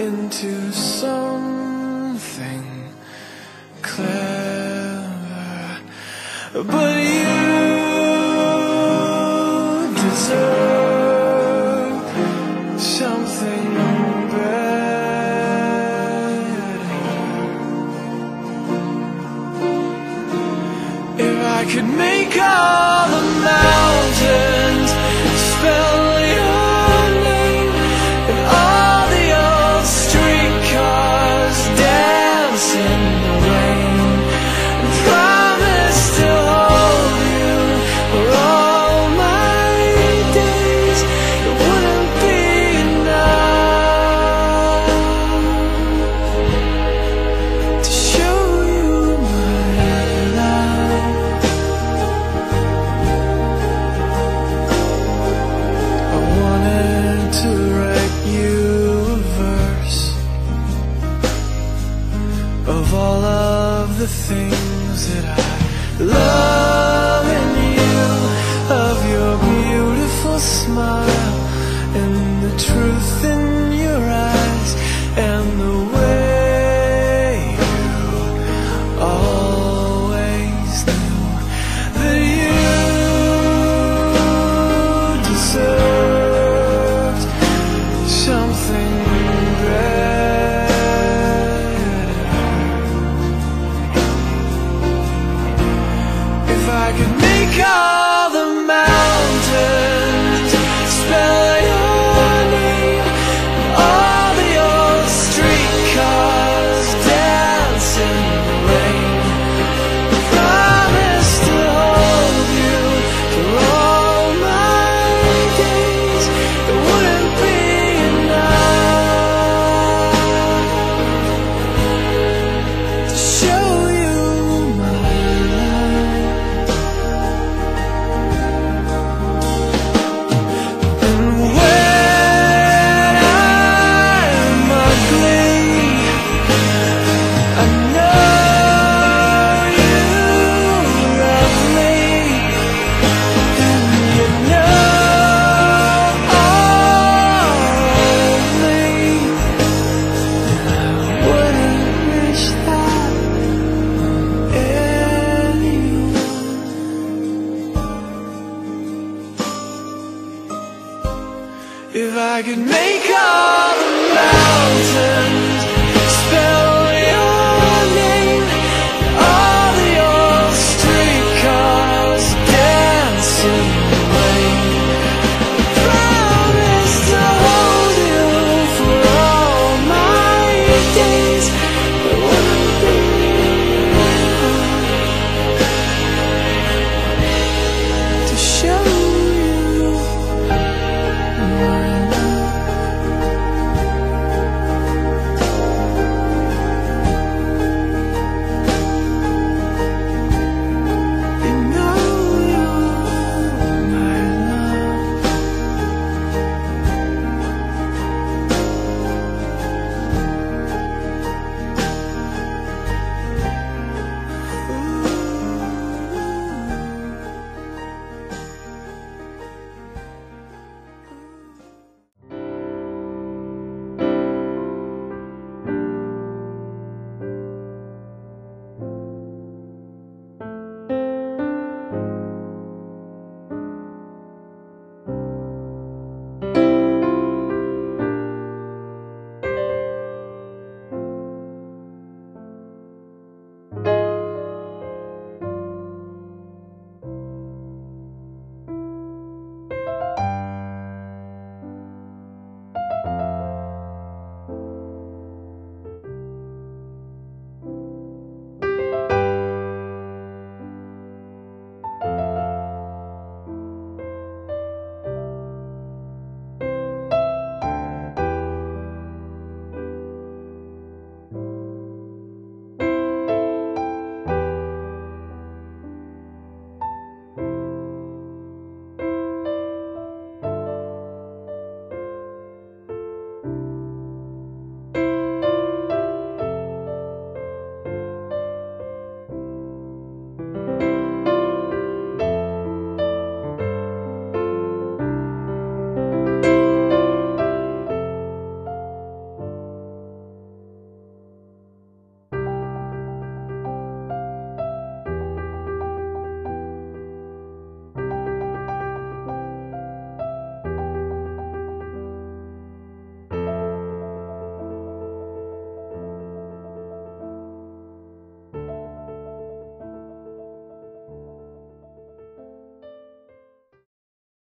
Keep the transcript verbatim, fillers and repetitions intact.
into something clever, but you deserve something better. If I could make all the mountains spell your name, and all the old streetcars dance in the rain, and promise to hold you for all my days, it wouldn't be enough to show you my love. I wanted to write you a verse of all of the things that I love in you, of your beautiful smile and the truth in your eyes, and the way you always knew that you deserved something better. If I could make all the mountains spell your name, and all the old streetcars dance in the rain, promise to hold you for all my days, it wouldn't be enough to show you my love. And when I'm ugly, I know you love me, and you know only I wouldn't wish that on anyone. If I could make all the mountains